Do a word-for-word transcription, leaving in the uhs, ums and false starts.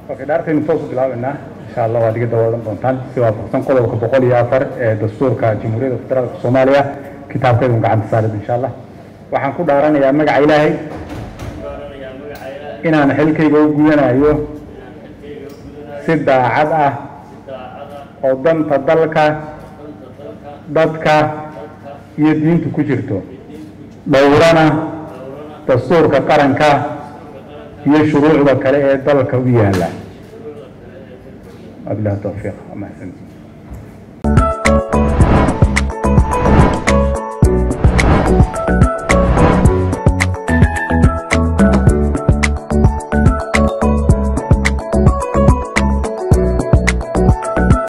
اوكي دارتين توصل بلاونا ان شاء الله وادي دولة بنتان سواء فقسم قلوب كبقول يافر دستور كجمهورية الفدرالية الصومالية كتاب كذا قاعد سارد ان شاء الله waxaan ku dhaaranayaa magaca Ilaahay inaan xilkayga u gudanayo si daacad ah oo danta dalka dadka iyo diinta ku jirto dhowrana dastuurka qaranka iyo shuruucda kale ee dalka u yaala. Wabillahi tawfiiq.